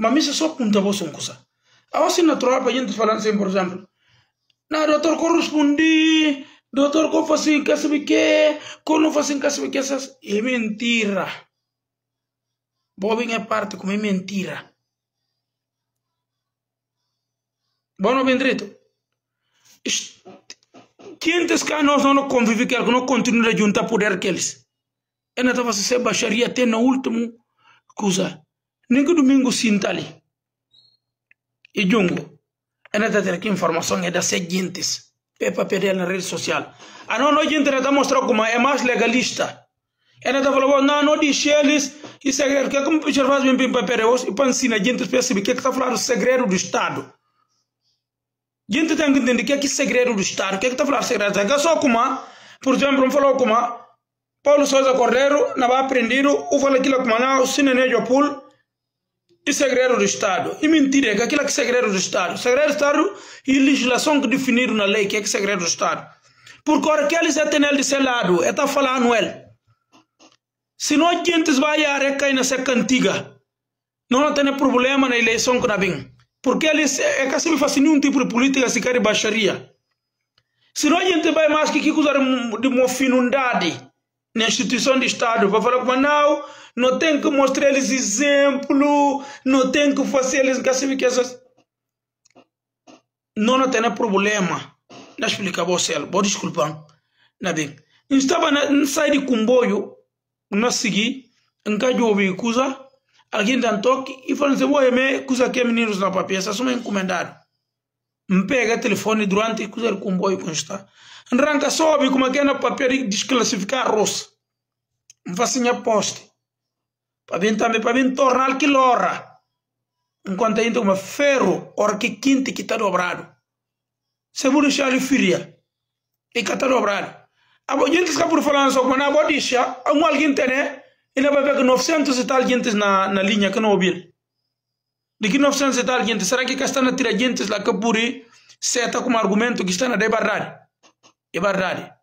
Mas me só punta você um coisa. A assim natural para gente falando assim, por exemplo, na doutor correspondi, doutor que faz assim, que sabe que, quando não faz assim, que sabe que essas é mentira. Bobinha parte como é mentira. Bom não bem direito. Quem te que nós não convive que não continua a juntar poder que eles. E não estava se baixaria até no último coisa. Nem que domingo sinta ali. E jungo. E não está tendo informação é das seguintes. Para perder na rede social. A não gente está mostrando como é mais legalista. E não está falando, não diz eles, e segredo, que é como o faz bem para perder e para ensinar a gente a perceber que está falando do segredo do Estado. Gente tem que entender que é segredo do Estado, que está falando segredo. É só como, por exemplo, falou como Paulo Sousa Cordeiro, não vai aprender, ou fala aquilo como não, o Cinenejo Pool, e segredo do Estado. E mentira, que aquilo é segredo do Estado. Segredo do Estado e legislação que definiram na lei que é segredo do Estado. Porque agora que eles têm ele desse lado, está falando ele. Se não a gente vai a recair nessa cantiga, não tem problema na eleição que não vem. Porque eles é que assim fazem nenhum tipo de política se quer baixaria. Se não a gente vai mais que usar de uma finundade na instituição de Estado, para falar como não tem que mostrar eles exemplo, não tem que fazer eles que assim que essas não tem problema. Não explica você, vou desculpar, não bem. Estava na saída de comboio, não segui, em casa de ouvir coisa. Alguém dá um toque e fala assim, oi, me coisa que é meninos na papel, essa só me encomendado. Me pega o telefone durante o comboio que está. Arranca sobe como é que é na papel de desclassificar arroz. Me faz assim a poste. Para bem tornar aquilo hora. Enquanto a gente uma ferro, hora que quinte que está dobrado. Se vou deixar ele firia. E que está dobrado. A gente está por falar só como na bodicha, alguém tem, né? E não vai ver que 900 e tal gente na linha que não ouviu. De que 900 e tal gente, será que está na tira gente lá que por aí, seta como argumento que está na de verdade? É verdade.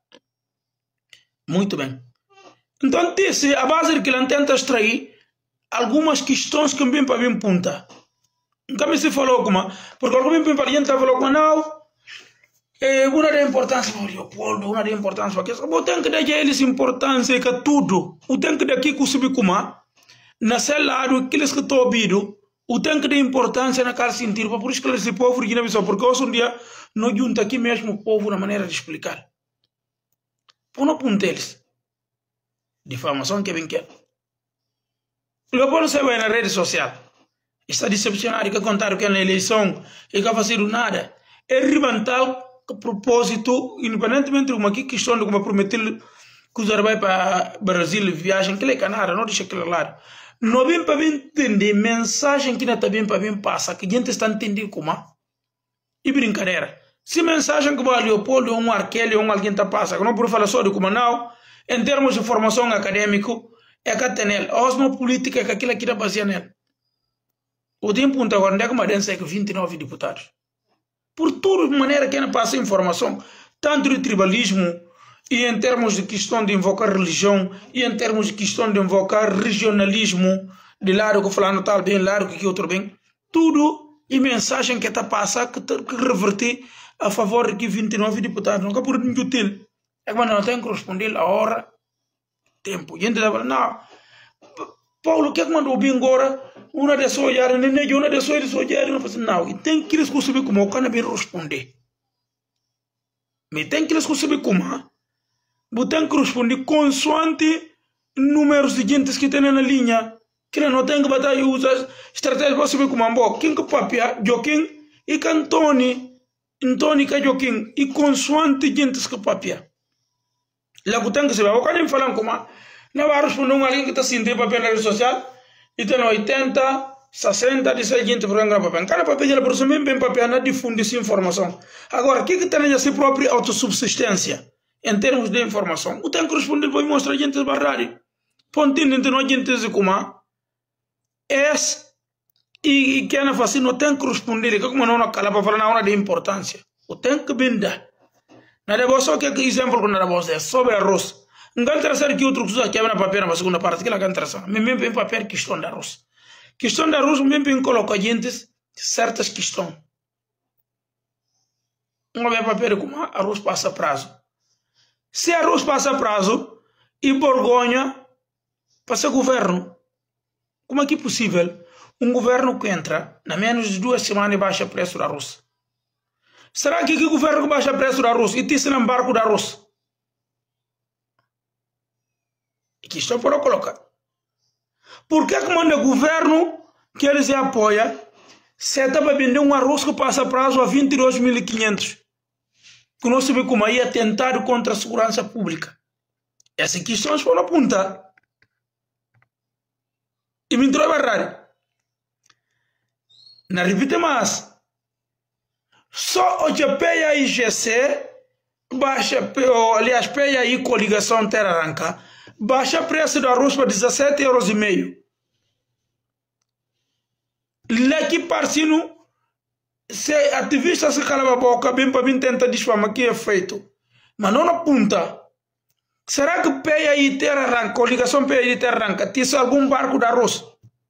Muito bem. Então, disse, a base de que ele tenta extrair algumas questões que vêm para vir punta. Nunca me se falou como, porque alguém vem para a gente falou como, não, uma da importância para o Leopoldo, uma da importância para que o tem que dar a eles importância que tudo. O tem que dar aqui que subi como, nesse lado, aqueles que estão ouvindo, o tem que dar importância na cara sentir, por isso que esse povo aqui na visão, porque hoje um dia não junta aqui mesmo o povo na maneira de explicar. Por não punta eles. Difamação que vem que o Leopoldo se vai na rede social. Está decepcionado que contaram que é na eleição e que fazer nada. É ribantal a propósito, independentemente de uma questão de como prometer que os vai para Brasil viagem, que é canara, não deixa aquele lado. Não vem para entender mensagem que não está bem para bem passa, que a gente está entendendo como e brincadeira. Se mensagem que vai Leopoldo ou um Arquele ou alguém está passa, que não por falar só de como não, em termos de formação acadêmica, é que tem ele. A osmo política é que aquilo aqui está baseado nele. O tempo agora, onde é que uma densa é que 29 deputados. Por toda maneira que ela passa informação, tanto de tribalismo, e em termos de questão de invocar religião, e em termos de questão de invocar regionalismo, de lado que falando tal bem, lado que outro bem, tudo e mensagem que está passando que reverter a favor de 29 deputados. Nunca por muito útil. É que não tem que responder a hora, tempo. E a gente fala, não, Paulo, o que é que mandou bem agora? Uma dessas olharam, uma dessas olharam, não, e tem que eles saber como o cara bem responder. Mas tem que eles saber como, tem que responder consoante números de gente que tem na linha, que não tem que bater e usar estratégia para saber como é. Quem que papia, Joaquim e Cantoni, Antoni que Joaquim, e consoante gente que papia. Lá que tem que saber, o cara me falam como, não vai responder alguém que está sentindo papel na rede social. E tem 80, 60, 16 gente por um papel. Cada papel já por isso mesmo bem papel na difundir essa informação. Agora, o que tem a sua própria autossubsistência em termos de informação? O tem que responder para mostrar a gente a verdade. Pontinho entre nós gente diz como é e que não faz não tem que responder. Que como não cala para falar na de importância. O tem que vender. Nada é só que exemplo que nada é sobre arroz. Não interessar que outro coisa que é na papel na segunda parte que ela interessar. Mesmo em papel questão de arroz. Questão da Rússia, mesmo coloca a gente certas questões. Não vai para como a Rússia passa prazo. Se a Rússia passa prazo e Borgonha passa governo, como é que é possível um governo que entra na menos de 2 semanas e baixa preço da Rússia? Será que o governo que baixa preço da Rússia e tem no barco da Rússia? E que estou para colocar. Por que manda o governo que eles apoia se está para vender um arroz que passa prazo a 22.500? Que nós sabemos como aí atentado contra a segurança pública. Essas questões foram apontar. E me entrou a barrar. Não repite mais. Só o PEA e IGC baixa, aliás, PEA e coligação Terra Arranca baixa preço do arroz para 17,5 €. Leque parcino, se ativista se cala a boca, bem para mim tenta desfamar que é feito. Mas não apunta. Será que PEA e Terra Arranca, coligação PEA e Terra Arranca, tem algum barco de arroz?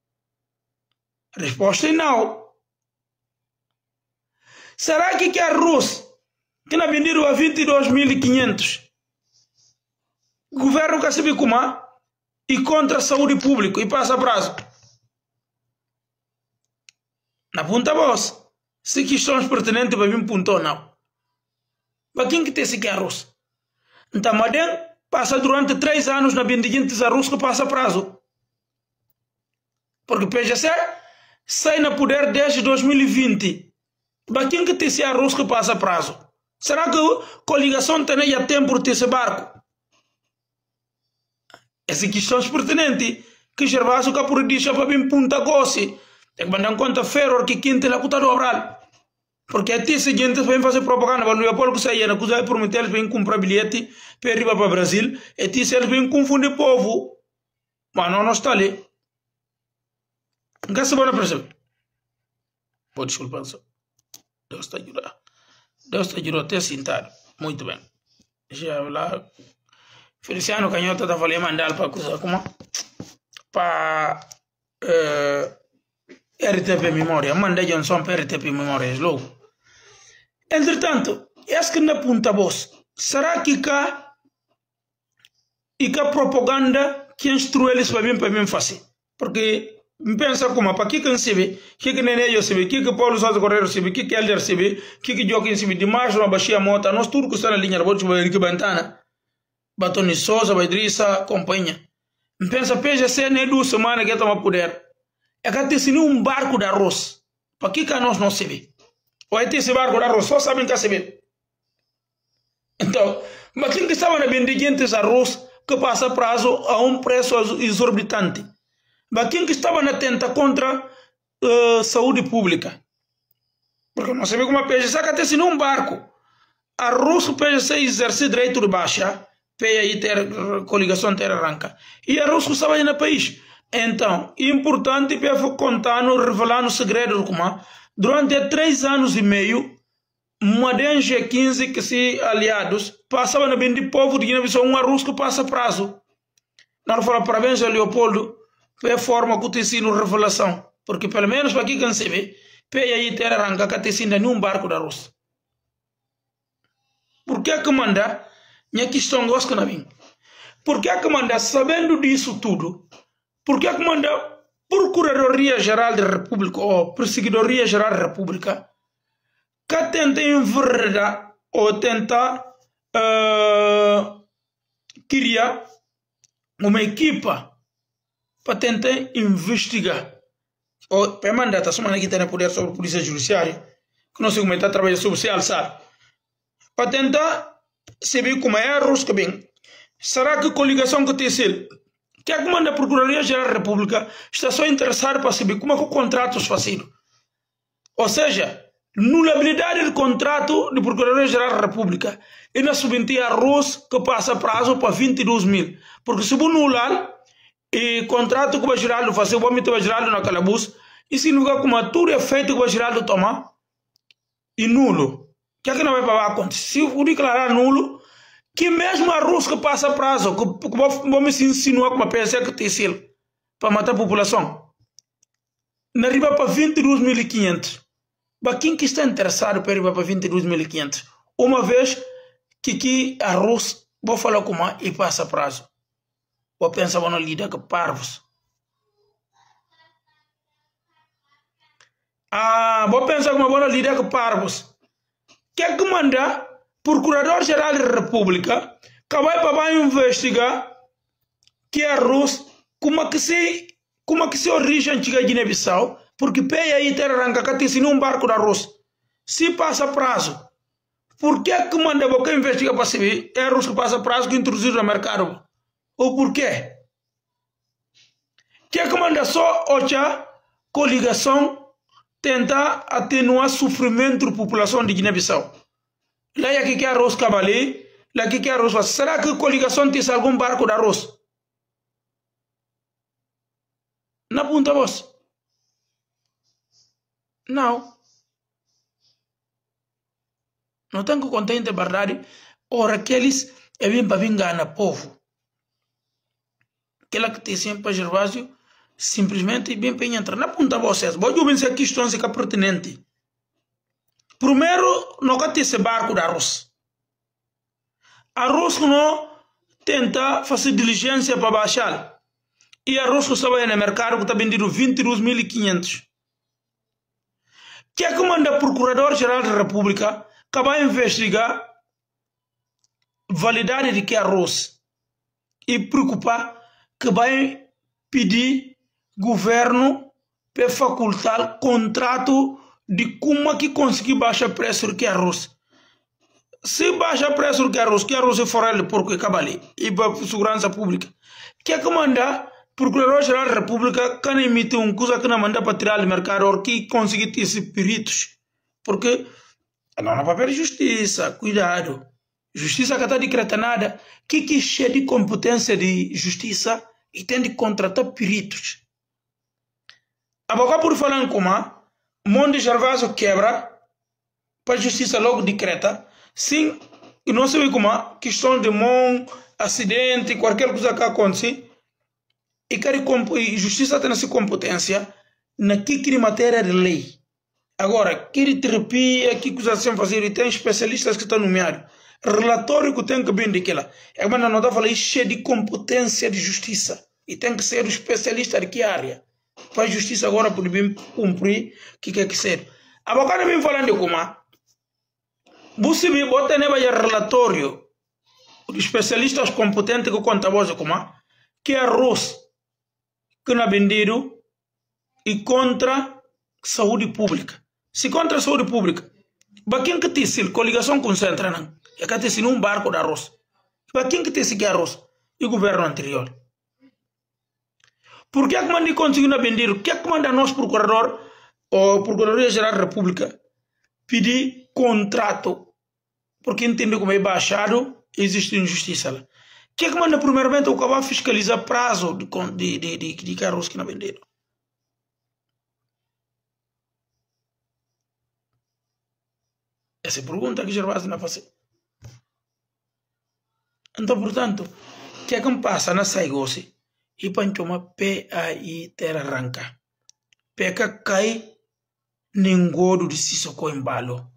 A resposta é não. Será que arroz que não vendido a 22.500? O governo quer saber como e contra a saúde pública e passa prazo. Na ponta voz, se questões pertinentes para mim ponto ou não. Para quem que tem esse arroz? Então, Madem passa durante 3 anos na bendigente arroz que passa prazo. Porque o PGC sai na poder desde 2020. Para quem que tem esse arroz que passa prazo? Será que a coligação tem a tempo de ter esse barco? Essas questões pertinentes que Gervásio Capuri diz para mim punta gosse. Tem que mandar em conta ferro que quinta lá custa dobrar. Porque até esse gente vem fazer propaganda para o Leopoldo que saia, que vai prometer eles vêm comprar bilhete para ir para o Brasil, e eles vêm confundir o povo. Mas não está ali. Não se pode perceber. Pode desculpar só. Deus te ajuda. Deus te ajudou até sentar. Muito bem. Já lá. Feliciano Canhota está falando mandar para coisa como para RTP Memória. Manda Johnson para RTP Memória. Logo. Entretanto, é que na punta voz. Será que cá e cá propaganda que instrui eles para mim fazer? Porque pensa como para que recebe, que Nenê recebe, que Paulo Sousa Correia recebe, que Helder recebe, que Joaquim recebe, Dimas não baixia mota, nós tudo que está na linha, vou te ver que Bantana, Batoni Sousa, Badrissa, companhia. Pensa PGC nem 2 semanas que toma poder. É que tem um barco de arroz. Para que nós não recebe? Ou é esse barco de arroz, só sabem que recebe. Então, mas quem que estava na bendigente arroz que passa prazo a um preço exorbitante? Mas quem que estava na tenta contra saúde pública? Porque não sabe como a PGC que tem um barco. Arroz que o PGC exerce direito de baixa, PEA e coligação Terra Arranca. E arroz que estava aí no país. Então, importante para contar, revelar no segredo como durante 3 anos e meio, Madem G15 que se aliados passavam a vender povo de Guiné-Bissau um arroz que passa prazo. Não fala parabéns a Leopoldo pela forma que tem sido revelação, porque pelo menos para aqui que se vê, PEA e Terra Arranca que tem sido nenhum barco de arroz. Por que que manda? Minha questão gosta na mim. Por que que manda sabendo disso tudo? Por que que manda Procuradoria-Geral da República ou Perseguidoria-Geral da República que tenta enverdar ou tenta criar uma equipa para tentar investigar ou para mandar a semana que tem poder sobre a Polícia Judiciária que não sei como está trabalhando sobre se alçar para tentar saber como é arroz que bem. Será que a coligação que tem sido que é que manda a Procuradoria-Geral da República está só interessado para saber como é que o contrato é fazido? Ou seja, nulabilidade do contrato de Procuradoria-Geral da República e na subventia arroz que passa prazo para 22.000. Porque se você nular e contrato que o Geraldo faz, o homem o Geraldo na calabouço, isso significa que tudo é feito que o Geraldo toma e nulo. O que é que não vai para acontecer? Se eu declarar nulo, que mesmo arroz que passa prazo, que vamos insinuar com uma pessoa que tem selo para matar a população. na riba para 22.500. Para quem que está interessado para riba para 22.500, uma vez que arroz, vou falar como e passa prazo. Vou pensar na lida que parvos. Vou pensar como vou lida que parvos. Que manda Procurador-Geral da República que vai para investigar que arroz como que se origem antiga Guiné-Bissau, porque peia aí terra arranca que se num barco de arroz. Se passa prazo, por que manda boca investigar para saber é arroz que passa prazo que introduzido no mercado? Ou por quê? Que manda só outra coligação tentar atenuar sofrimento da população de Guiné-Bissau? Lá é que arroz cabali, lá que arroz faz. Será que a coligação tem algum barco de arroz? Na punta vos? Não. Não tem que contar de verdade. Ora, aqueles é bem para vingar na povo. Aquela que tem sempre Gervásio, simplesmente bem para entrar. Na punta vocês. Vou dizer que questões que é pertinente. Primeiro, nunca tem esse barco de arroz. Arroz que não tenta fazer diligência para baixar. E arroz que estava no mercado que está vendido 22.500. Que manda o Procurador-Geral da República que vai investigar a validade de que arroz e preocupar que vai pedir governo para facultar contrato de como que conseguir baixar preço do que arroz. Se baixa preço do que arroz é fora de porco e cabali e para segurança pública. Que manda Procurador-Geral da República que emite coisa que não manda para tirar do mercado ou que conseguir ter esses peritos. Porque não há papel de justiça, cuidado. Justiça que está decretada, que é cheio de competência de justiça e tem de contratar peritos. A boca por falar em como, Monde Gervásio quebra, para a justiça logo decreta, sim, e não sei como, questão de mão, acidente, qualquer coisa que aconteça, e a justiça tem essa competência na que matéria de lei. Agora, que terapia, que coisa assim fazer, e tem especialistas que estão nomeados. Relatório que tem que vir daquela. É quando não está falando cheio de competência de justiça. E tem que ser o especialista de que área. Para a justiça agora poder cumprir o que quer que ser. A boca vem falando de como. Você me bota neva relatório de especialistas competentes que conta a voz como. Que é arroz que não é vendido e contra saúde pública. Se contra a saúde pública, para quem que tem coligação concentra, não? É que tem um barco de arroz. Para quem que tem que arroz? E o governo anterior. Por que é que manda conseguir vender? O que é que manda nós, procurador, ou Procuradoria-Geral da República, pedir contrato? Porque entende como é baixado, existe injustiça lá. O que é que manda primeiramente o que vai fiscalizar prazo de carros que não venderam? Essa é a pergunta que Gervásio não faz. Então, portanto, o que é que passa na Saigose? E para tomar pé aí terra arranca. Peca cai nengodo de Sissoko embalo.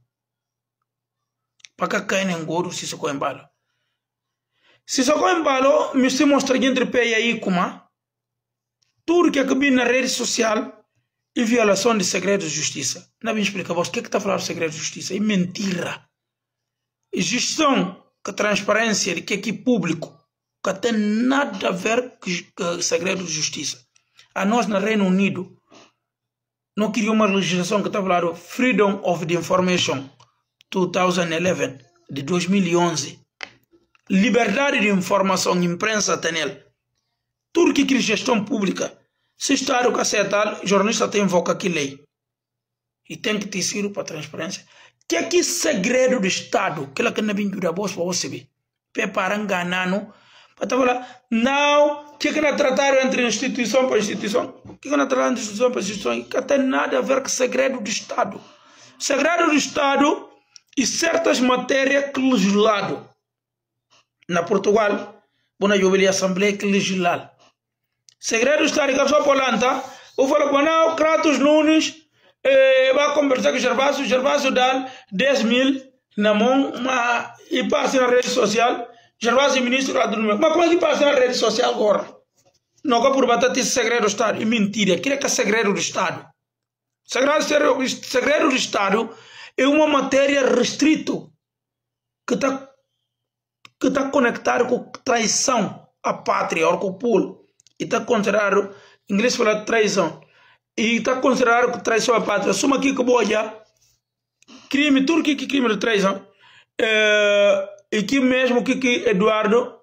Para cai nengodo de Sissoko embalo. Sissoko embalo, me se mostra entre pé aí como tudo que é que na rede social e violação de segredo de justiça. Não me explica vos o que é que está a falar de segredo de justiça? É mentira. E gestão com transparência de que é público que tem nada a ver com segredo de justiça. A nós no Reino Unido não queria uma legislação que está a falar do Freedom of the Information 2011 de 2011. Liberdade de informação, imprensa tem nele. Tudo que quer gestão pública. Se está o cacetal, jornalista tem invoca que lei. E tem que ter sido para transparência. Que é que segredo do Estado, que ela que não vem da voz para você ver. Prepara enganando. Para falar, não, que não trataram entre instituição para instituição. Que não trataram entre instituição para instituição. Que tem nada a ver com segredo do Estado. Segredo do Estado e certas matérias que legislado. Na Portugal, bona jubilee assembleia que legislar. Segredo do Estado que só polanta, Eu falo com o Kratos Nunes, vai conversar com o Gervásio dá 10 mil na mão e passa na rede social. Gervásio ministro lá do número. Mas como é que passa na rede social agora? Não é por bater esse segredo do Estado. É mentira. Aquilo é segredo do Estado. Segredo do Estado é uma matéria restrita que está conectada com traição à pátria, ou com o povo. E está considerado, em inglês fala traição, e está considerado traição à pátria. Suma aqui que boa já, crime, tudo que crime de traição. E que mesmo que Eduardo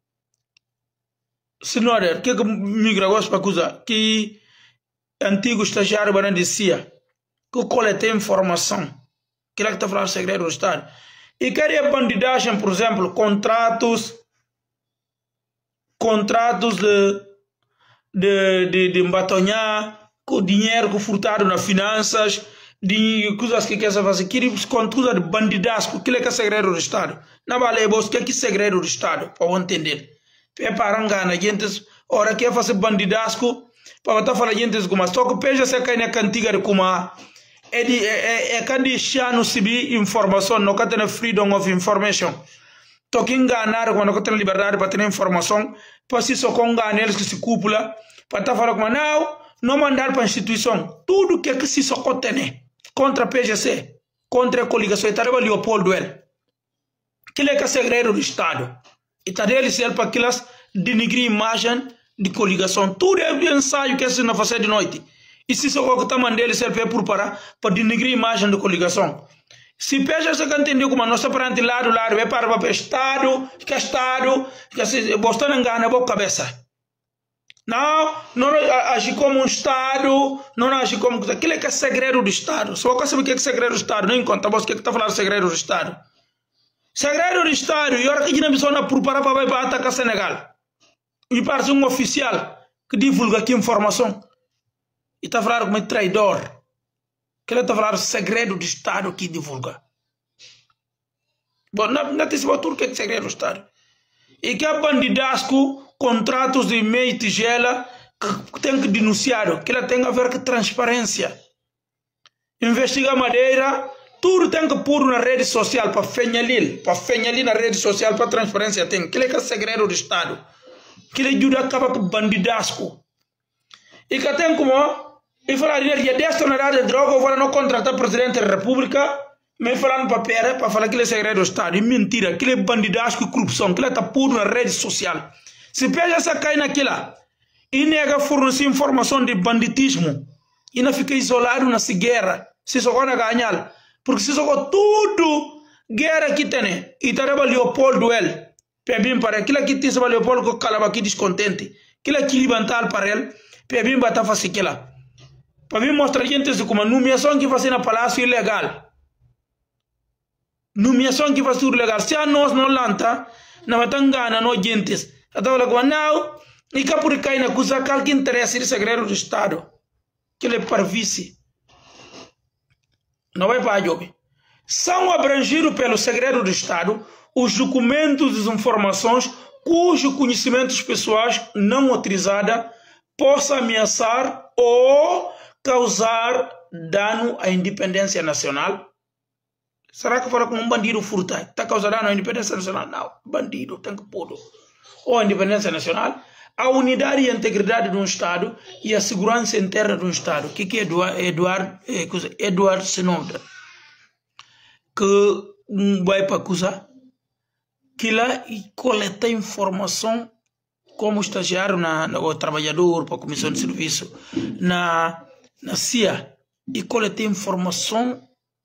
Senhora, que migra gosta para acusar, que antigo estagiário para dizia que coletei informação, que ele está falando segredo do Estado. E queria bandidagem, por exemplo, contratos de embatonhar, com dinheiro que furtado nas finanças, de coisas que quer fazer, que coisa de bandidasco, que é segredo do Estado. Não vale o que é segredo do Estado, para eu entender. É para enganar gente, ora quer fazer bandidasco, para estar falando gente como só que peja se cai na cantiga de como é que deixar no cibi informação, não que tem freedom of information. Toque enganar quando que tem liberdade para ter informação, para se só com enganar eles que se cúpula, para estar falando como não mandar para a instituição, tudo que se só tem contra a PGC, contra a coligação, está ali Leopoldo ele. Que é segredo do Estado. E está dele ser para aquelas denigrir imagem de coligação. Tudo é ensaio que se não fazer de noite. E se só que está mandando ele ser para denigrir imagem de coligação. Se peja você que entendeu como nós perante lado, é para o Estado, que se você não engana a boa cabeça. Não agir como um Estado, não agir como... Aquilo é que é segredo do Estado. Só que sabe o que é segredo do Estado, não encontra você que está falando segredo do Estado. Segredo do Estado, e a hora que a gente não prepara para atacar Senegal. E parece um oficial que divulga aqui informação. E está falando como traidor. Que ele está falando segredo do Estado que divulga. Bom, não tem tudo que é segredo do Estado. E que é bandidasco, contratos de meia e tigela, que tem que denunciar. Que ela tem a ver com transparência. Investigar madeira, tudo tem que pôr na rede social para fenhalir na rede social para transparência tem. Que é segredo do Estado. Que ele ajuda a acabar com bandidasco. E que tem como, e falar de desta na área de droga, eu vou não contratar o presidente da República, me falando para falar que ele é segredo do Estado. E mentira, que ele é bandidasco e corrupção, que ele está puro na rede social. Se pega essa cai naquela e nega fornecer informação de banditismo e não fica isolado nessa guerra, se só vai ganhar, porque se só tudo guerra que tem, e tareba Leopoldo ele, pebim para aquilo que tem sobre Leopoldo que calaba aqui descontente, aquilo que levantar para ele, pebim para fazer aquilo. Para mim mostrar gente como a nomeação que faz na palácio ilegal. Nomeação que faz tudo legal. Se a nós não lanta, não vai tangana não gentes. Então ela não, e cá por cair na coisa que interessa de segredo do Estado, que ele parvisse. Não vai para a job. São abrangidos pelo segredo do Estado os documentos e informações cujos conhecimentos pessoais não autorizados possam ameaçar ou causar dano à independência nacional. Será que fala com um bandido furta? Está causando dano à independência nacional? Não, bandido tem que pôr. Ou a independência nacional, a unidade e a integridade de um Estado e a segurança interna de um Estado. O que é Eduardo Senhora? Que vai para acusar que lá coleta informação como estagiário o trabalhador para a comissão de serviço na CIA e coleta informação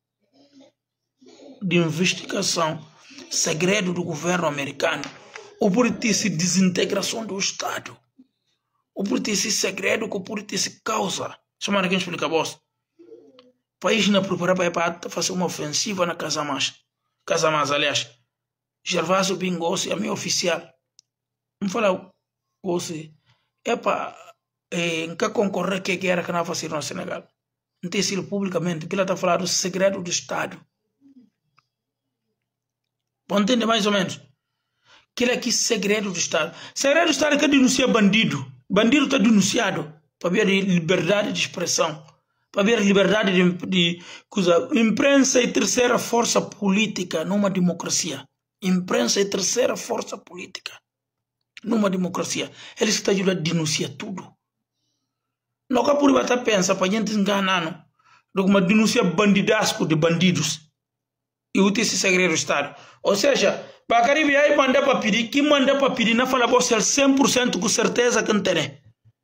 de investigação segredo do governo americano ou por ter essa desintegração do Estado ou por ter esse segredo ou por ter essa causa. Semana que a gente explica a voz. O país não prepara para fazer uma ofensiva na Casa Mais, aliás. Gervásio Bingossi é meu oficial. Não fala você é para nunca concorrer que era que não fazer no Senegal. Não tem sido publicamente que ela está falando do segredo do Estado. Pode entender mais ou menos? Que ele aqui segredo do Estado. Segredo do Estado é que denuncia bandido. Bandido está denunciado. para haver liberdade de expressão, para haver liberdade de coisa. Imprensa é a terceira força política numa democracia. Imprensa é a terceira força política numa democracia. Eles estão ajudando a denunciar tudo. Não é por bater pensa para a gente enganar, não. Uma denúncia bandidasco de bandidos. E o esse segredo do Estado. Ou seja, para Caribe aí manda para pedir, quem manda para pedir não fala você 100% com certeza que não tem.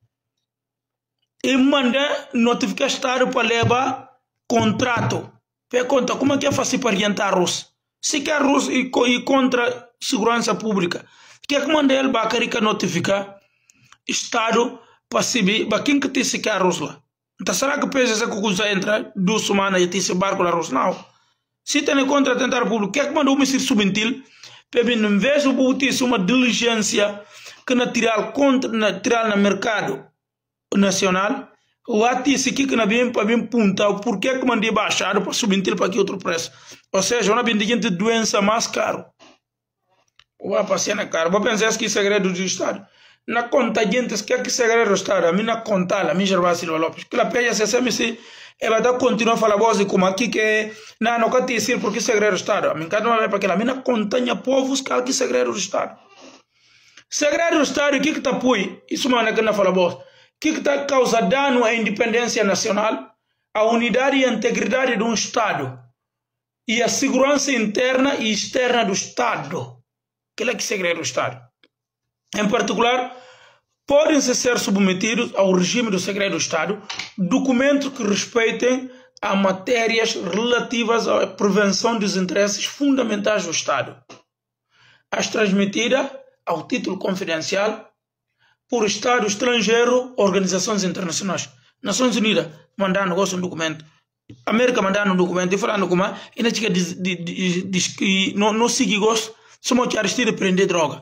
E manda notificar o Estado para levar contrato. Pé conta, como é que é fácil para orientar a Rússia? Se quer Rússia e contra segurança pública, que é que manda ele para notificar Estado para saber para quem que tem se quer Rússia? Então será que pensa que coisa entra 2 semanas e tem esse barco na Rússia? Não. Se tem contra tentar público, que é que manda o Ministério Subventil? Para em vez de botar uma diligência que na tirar no mercado nacional, o atice que na bem para bem punta, o porquê que mandei baixar para subventil para que outro preço. Ou seja, uma bem de doença mais caro. Ou a paciente caro. Vou pensar que é segredo do Estado. Na conta gente que é que segredo do Estado, a mim na conta, a mim Gervásio Silva Lopes, que a peia se sempre e vai dar continuar a falar voz como aqui que não quer dizer porque segredo do Estado. A mim cada uma vez para que a mim na contanha povos que segredo do Estado. Segredo do Estado, o que está põe? Isso não é que não fala voz. Que está causa dano à independência nacional, à unidade e à integridade de um Estado e à segurança interna e externa do Estado. Que é que segredo do Estado. Em particular, podem ser submetidos ao regime do segredo do Estado documentos que respeitem a matérias relativas à prevenção dos interesses fundamentais do Estado, as transmitidas ao título confidencial por Estado estrangeiro, organizações internacionais. Nações Unidas mandando um documento, América mandando um documento e falando como ainda tinha diz que não sigue gosto, somos que Aristide prender droga.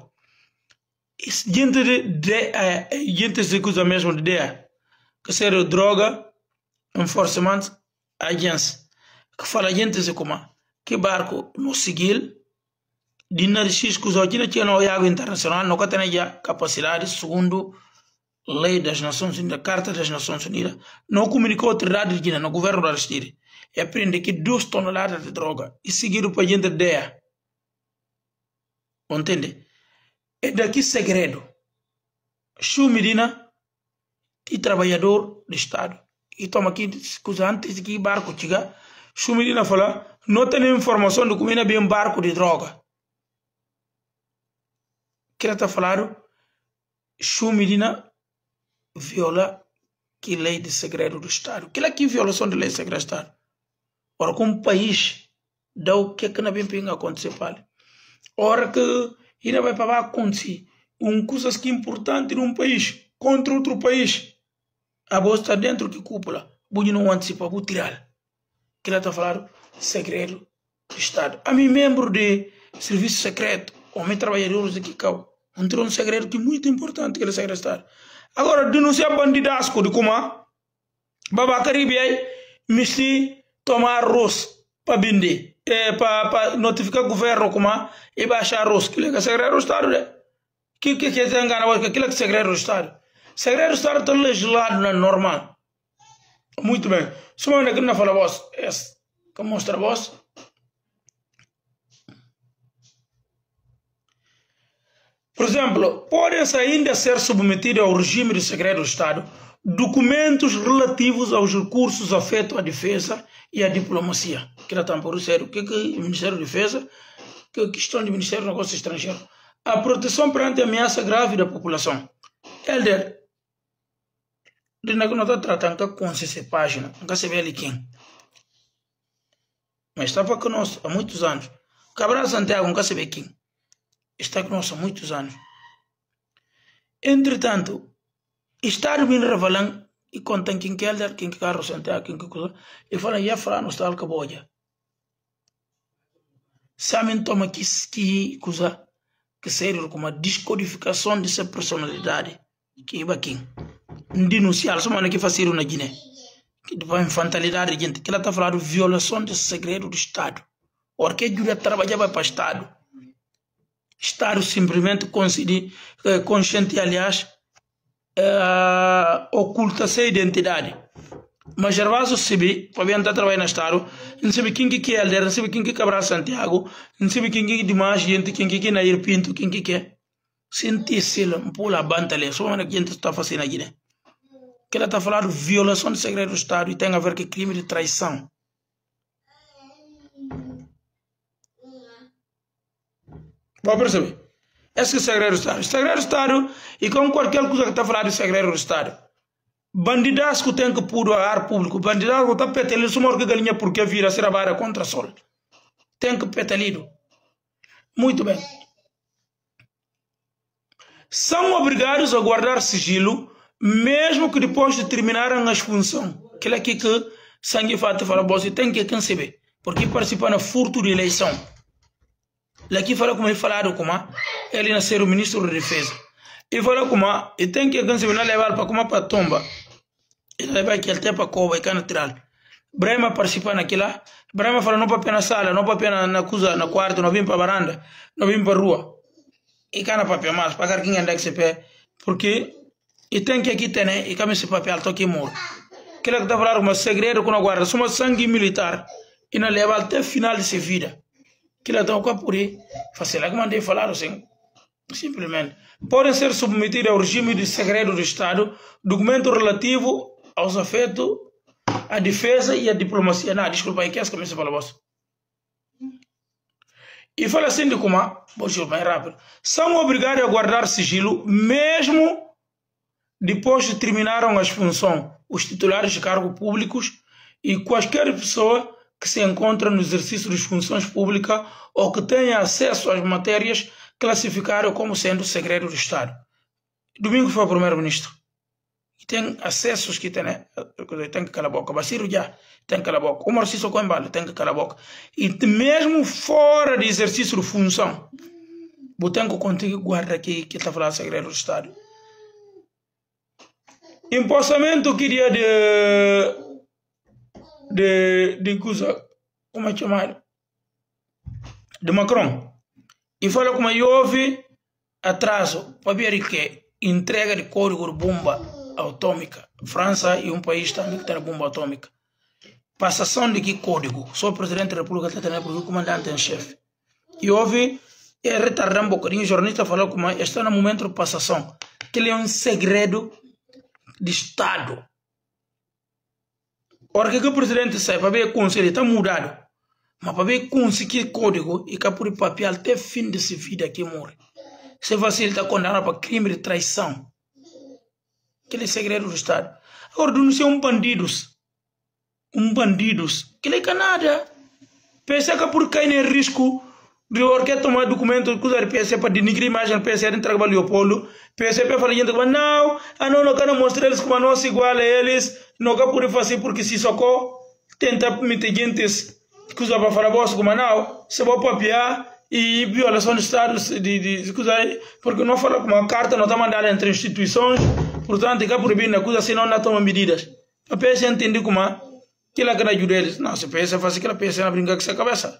Gente se usa mesmo de ideia que ser droga enforcement agency que fala gente se como que barco no seguir dinar X que aqui não tinha no água internacional não tem já capacidade segundo lei das Nações Unidas, Carta das Nações Unidas, não comunicou a autoridade de Guiné no governo do Aristide e aprende que 2 toneladas de droga e seguido para gente de ideia. Entende? É daqui segredo. Chu Medina e trabalhador do Estado. E toma aqui, antes que barco chega, Chu Medina fala, não tem informação de como é bem barco de droga. Que ela está falando, Chu Medina viola que lei de segredo do Estado. Que é que violação de lei de segredo do Estado? Ora, como país, dá o que não bem pinga acontecer para ele. Ora que ainda vai para acontecer coisas que é importante num país contra outro país. A bolsa está dentro que cúpula. Você não antecipa, vou tirar. Que ela está falando segredo do Estado. A mim, membro de serviço secreto, homem trabalhadores aqui, entrou um segredo que é muito importante, que é o segredo do Estado. Agora, denunciar bandidasco de como Baba Caribe aí, me tomar arroz para vender. Para notificar o governo como e baixar arroz. Que é segredo do Estado, né? Que é engano? Que é segredo do Estado? Segredo do Estado está legislado, não é normal. Muito bem. Se uma que não fala voz, que mostra a voz. Por exemplo, podem ainda ser submetidos ao regime de segredo do Estado documentos relativos aos recursos afetos à defesa e à diplomacia. Que era por sério. O que é o Ministério da Defesa? Que é a questão do Ministério dos Negócios Estrangeiros? A proteção perante a ameaça grave da população. Elder, de não está tratando com essa página, nunca se vê ali quem. Mas estava conosco há muitos anos. Cabral Santiago, nunca se vê quem. Está conosco há muitos anos. Entretanto, Estado me revelando e contam quem que Elder, quem que Carlos Santiago, quem que coisa, e falam, já falaram, está al caboja. Sabem, toma que coisa, que sério, como a descodificação dessa personalidade, que é aqui. Denunciar, só que fazer na Guiné. Que depois infantilidade, gente, que ela está falando violação desse segredo do Estado. Ora, que a trabalhava para o Estado simplesmente consciente, aliás, oculta-se a identidade. Mas Gervaso Sibi, para bem trabalhar no Estado, não sabe quem que é Helder, não sabe quem que é Cabral Santiago, não sabe quem que é Dimas, gente, quem que é Nair Pinto, quem que é. Sente-se um pouco a banta ali, só uma que gente está fazendo aqui, né? Que ela está falando de violação de segredo do Estado e tem a ver com crime de traição. Vai perceber? Esse é o segredo do Estado. O segredo do Estado, e com qualquer coisa que está falando de segredo do Estado, bandidasco tem que pôr o ar público, bandidasco está petelido, só morre que galinha porque vira se trabalha contra o sol. Tem que petelido. Muito bem. São obrigados a guardar sigilo, mesmo que depois de terminarem as funções. Aquilo aqui que sangue fata fala, você tem que conceber, porque participa no furto de eleição. Aqui fala como ele falaram como ele nasceu o ministro da Defesa. E fala como ele tem que conceber, não levar para como para tomba. Ele leva aquele tempo para cova e cana tirar. Brema participa naquilo. Brema fala não para pena sala, não para pena na coisa, na quarto, não vim para varanda, não vim para rua. E cana papel mais, para quem anda que se pé, porque e tem que aqui ter, né? E como esse papel toque morre. Aquilo que está falando como segredo com a guarda, soma sangue militar e não leva até final de sua vida. Aquilo está com por aí, faz lá que mandei falar assim, simplesmente. Podem ser submetidos ao regime de segredo do Estado, documento relativo aos afetos, à defesa e à diplomacia. Não, desculpa aí, que é essa que fala você. E fala assim de como, vou dizer bem rápido, são obrigados a guardar sigilo, mesmo depois de terminaram as funções, os titulares de cargos públicos e quaisquer pessoa que se encontra no exercício das funções públicas ou que tenha acesso às matérias classificadas como sendo segredo do Estado. Domingo foi o primeiro-ministro. E tem acessos que tem, né? Tem que calar a boca. Basiru já tem que calar a boca. O Marciso Coimbala tem que calar a boca. E mesmo fora de exercício de função, você tem que contigo guarda que está falando segredo do Estado. Empossamento que dia de coisa, como é chamado? De Macron. E fala como houve atraso para ver que entrega de código de bomba atômica. França e um país também que tem bomba atômica. Passação de que código? Só o presidente da República está tendo porque o comandante em chefe. E houve retardar um bocadinho. O jornalista falou como está no momento de passação. Que ele é um segredo de Estado. Ora que o presidente sai para ver com ele está mudado. Mas para ver com que código e que por papel até fim de sua vida que morre. Se você está condenado para crime de traição. Aquele segredo do Estado. Agora denunciar bandidos. Que ele é nada. Pensa que por cair em risco de orquestra tomar documento que usar PSC para denigrir a imagem do PSC dentro do trabalho Leopoldo. PSC para falar gente que não quero mostrar eles como nós igual a eles. Não quero poder fazer porque se socorro tenta meter gente que usa para falar bosta como não. Se vai papiar e violação de Estado porque não fala com uma carta não está mandada entre instituições. Portanto, tem que proibir na coisa, senão não toma medidas. A PSC entende como que ela quer ajudar eles. Não, se a PSC faz aquilo, a PSC não brinca com essa cabeça.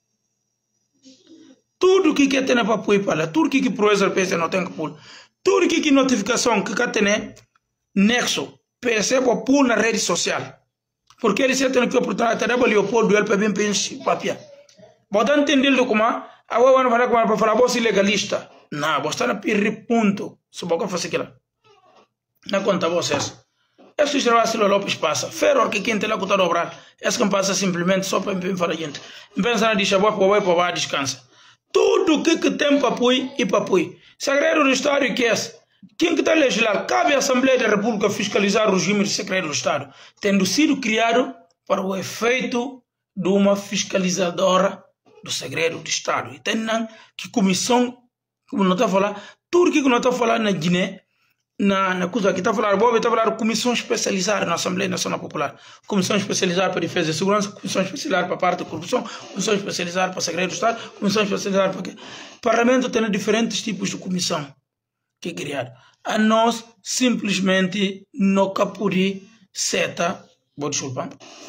Tudo que quer ter para pôr para lá, tudo que proeza a PSC não tem que pôr. Tudo que notificação que quer ter nexo, PSC para pôr na rede social. Porque eles têm que oportunidade de Leopoldo, ele para bem pensar papia. Bota entender como agora vai falar para falar você ilegalista. Não, você está na ponto. Se você fazer aquilo. Não conta vocês. Este Gervásio Lopes passa. Ferro que quem tem lá que está dobrado. Esse que passa simplesmente só para falar gente. Pensa na deixa boa para descansa. Tudo que tem para apoio e para apoio. Segredo do Estado e que é esse? Quem que está a legislar? Cabe à Assembleia da República fiscalizar o regime de segredo do Estado, tendo sido criado para o efeito de uma fiscalizadora do segredo do Estado. E tem que comissão, como não está falando, tudo que não está falando na Guiné, na coisa que está falando, Bob está falando comissão especializada na Assembleia Nacional Popular, comissão especializada para defesa e segurança, comissão especializada para a parte da corrupção, comissão especializada para o segredo do Estado, comissão especializada para... O Parlamento tem diferentes tipos de comissão que é criado. A nós simplesmente não capuri seta, vou desculpar.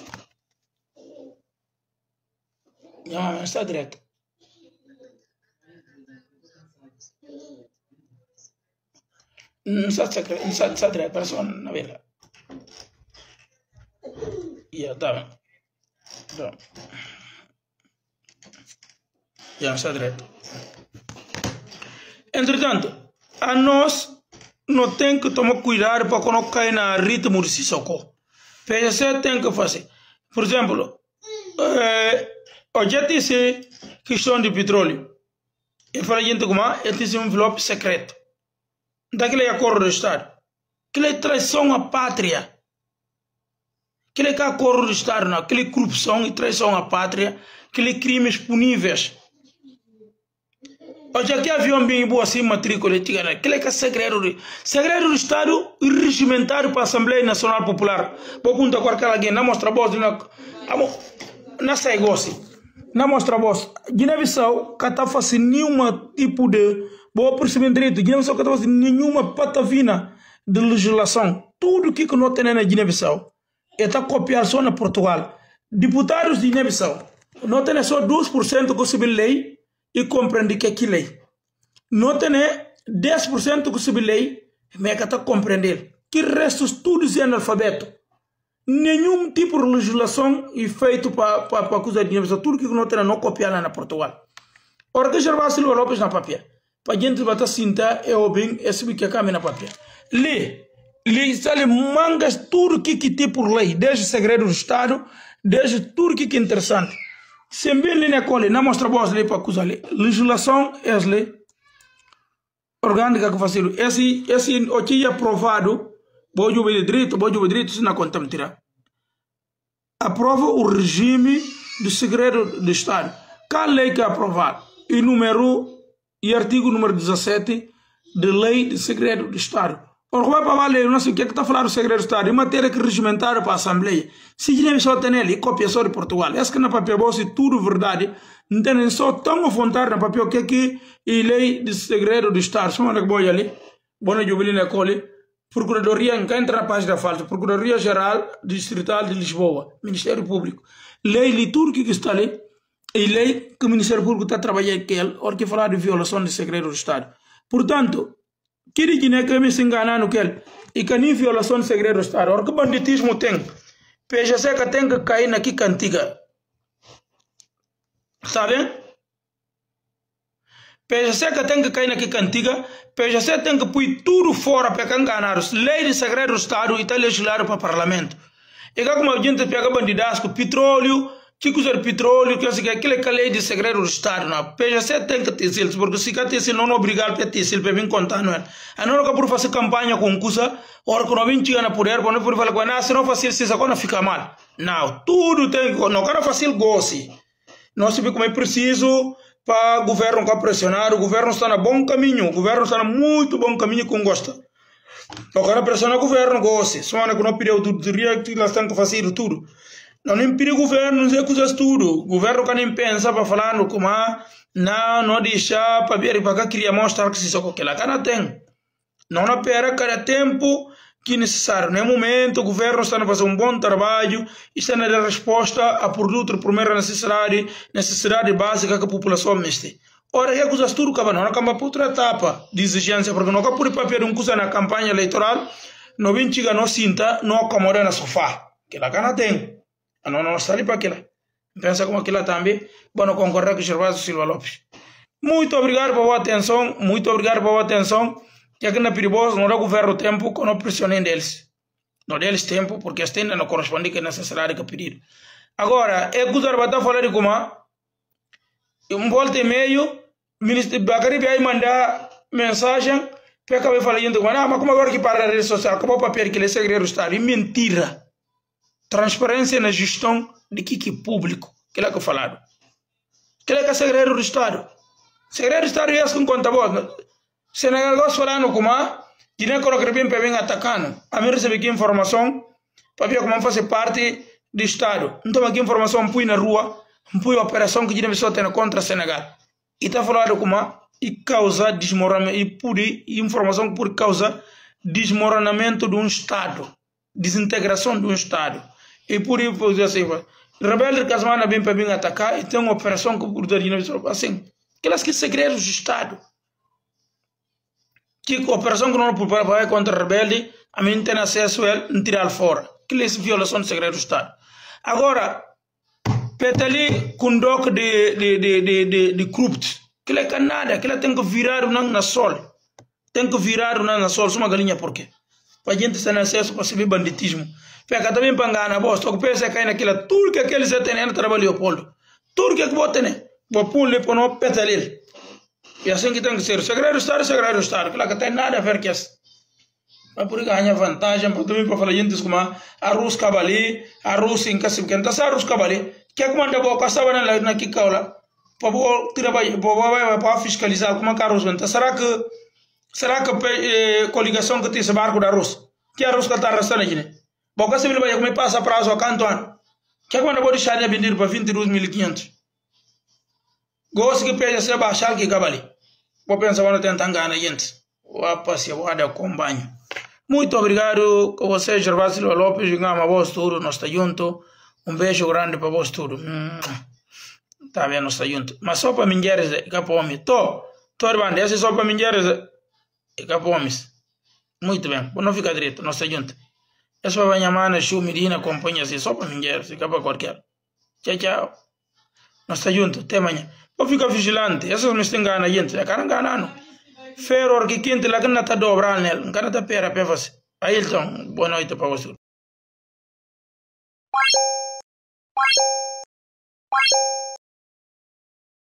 Não, está direto. não está direto, parece na vela. Tá. Já está direto. Entretanto, a nós não tem que tomar cuidado para não cair no ritmo de Sissoko. PSC tem que fazer. Por exemplo, o JTC, questão de petróleo. Eu falei, gente, como é um envelope secreto. Daquele acordo do Estado. Aquela é traição à pátria. Aquele é acordo do Estado, não. Aquele é corrupção e traição à pátria. Aquele crimes puníveis. Hoje aqui havia um bem boa assim, matrícula, aquele é segredo do Estado e regimentado para a Assembleia Nacional Popular. Vou perguntar com aquela alguém, não mostra a voz, não sai gosto. Não mostra a voz. Guiné-Bissau, que está fazendo nenhum tipo de boa percebimento direito. Guiné-Bissau, que está fazendo nenhuma patavina de legislação. Tudo que não tem na Guiné-Bissau está copiado só na Portugal. Deputados de Guiné-Bissau não tem só 2% que subir lei e compreende que aquilo é. Não tem 10% que subir lei, mas que está compreender. Que restos todos é analfabeto. Nenhum tipo de legislação é feito para acusar de Guiné-Bissau. Tudo que não tem não copiar na Portugal. Ora que Gervásio Silva Lopes na papel. Para a gente bater cinta é o bem, é subir que caminha na papel. Lê mangas tudo que tem por lei, desde segredo do Estado, desde tudo que é interessante. Se bem lhe na cole, não mostra boas leis para acusar lei. Legislação é as leis orgânica que faz esse o que é aprovado, pode obter direito, se não conta mentira. Aprova o regime do segredo do Estado. Qual lei que é aprovada? E artigo número 17 da lei de segredo do Estado. Ora, vai para a lei, não sei o que está a falar do segredo do Estado, em matéria que regimentada para a Assembleia. Se Guiné-Bissau tem ali, cópia só de Portugal. Essa que na papel, se tudo verdade, não tem só tão a vontade na papel que aqui é lei de segredo do Estado. Só uma boia ali, boa jubilina na cole, Procuradoria, não entra na página falsa, Procuradoria Geral Distrital de Lisboa, Ministério Público. Lei tudo que está ali, e lei que o Ministério Público está trabalhando com ele, hora que falar de violação de segredo do Estado. Portanto, que de Guiné que me se enganar no que ele, e que nem violação de segredo do Estado. Ora que banditismo tem, PGC que tem que cair na que cantiga. Sabem? PGC que tem que cair na que cantiga, PGC tem que pôr tudo fora para que enganar os lei de segredo do Estado e está legislado para o Parlamento. E como a gente pega bandidasco, petróleo, que coisa de petróleo, que aquele que é lei de segredo do Estado, não. PGC tem que ter isso, porque se quer ter isso, não é obrigado a ter isso, para vir contar, não é? A não é por fazer campanha com coisa, hora que não vem chegar na poder, para não poder falar com se não fazer isso, agora fica mal. Não, tudo tem, não quero fazer goce. Não se vê como é preciso para o governo pressionar, o governo está no bom caminho, o governo está no muito bom caminho com gosta. Não quero pressionar o governo, goce. Só que não pediu tudo, diria que elas têm que fazer tudo. Não impede o governo, não sei coisas tudo. O governo que nem pensa para falar no como não deixar para ver para que queria mostrar que se só que lá cara tem. Não espera cada tempo que necessário. No momento o governo está a fazer um bom trabalho, está a dar resposta a produto de primeira necessidade básica que a população meste. Ora, é coisas tudo que não acaba por outra etapa de exigência, porque não acaba por papel um coisa na campanha eleitoral, não vem chegar no cinta, não acomoda na sofá. Que lá cara tem. Não está ali para aquilo. Pensa como aquilo também. Bueno, concorrer com o Gervásio Silva Lopes. Muito obrigado pela atenção. Muito obrigado pela atenção. Que aqui na perigoso não dá governo tempo que não pressionem deles. Não deles tempo, porque este ainda não corresponde que é necessário que pedir. Agora, é que o Zarbatá falar de como volta e meio, ministro Bacari vai mandar mensagem, para acabar falando mas como agora que para a rede social, acabou o papel que ele é segredo do Estado. E mentira. Transparência na gestão de que público. Que é que eu falaram. Que é segredo do Estado. Segredo do Estado é esse que conta voz. Senegal gosta falando como Guiné coloca bem para vir atacando. A mim recebi aqui informação para ver como fazer parte do Estado. Então aqui informação põe na rua, põe a operação que Guiné-Bissau tem contra Senegal. E está falando como e causa desmoronamento e por informação por causa desmoronamento de um Estado, desintegração de um Estado. E por isso assim, rebelde que as manas bem para vir atacar e tem uma operação que por Guiné-Bissau assim. Aquelas que segredos do Estado. que operação que não prepara contra rebelde, a mim tem acesso a ele, tirar fora. Que é violação do segredo do Estado. Agora, petali com doc de corrupto, que é nada, que tem que virar na sol. Tem que virar na sol, só uma galinha por quê? Para a gente ter acesso para se ver banditismo. Fica também para enganar, bosta, o que pensa que é naquela, tudo que aqueles têm trabalho Leopoldo. Tudo que você tem, vou pôr para não petali. E assim que tem que ser. Segredo do Estado, que lá que tem nada a ver com isso. Mas por ganhar vantagem, para também para falar gente como arroz cabali, arroz em casa, porque não está arroz cabali, que é como anda boa, passava na Kikaula, para fiscalizar como é que arroz venta. Será que coligação que tem esse barco de arroz? Que arroz que está arrastando aqui, né? Boca se vai como passa prazo a canto ano. Que é como anda boa deixar de vender para 22.500. Gosto que pede se baixar que cabali. Vou pensar quando tentar enganar gente. O passeio, o ada com banho. Muito obrigado com você, Gervásio Lopes. Jogamos a voz tudo, nós estamos juntos. Beijo grande para vós tudo. Tá bem, nós estamos juntos. Mas só para mulheres, é capome. Tô irmão, esse é só para mulheres, é capome. Muito bem, não fica direito, nós estamos juntos. É só para Nhamana, Chu, Medina, companhia assim, só para mulheres, é para qualquer. Tchau, tchau. Nós estamos juntos, até amanhã. Não fica vigilante, essas me estão enganando, gente. É cara enganando. Ferro que quente lá que não está dobrando nele, não está pera para você. Aí então, boa noite para você.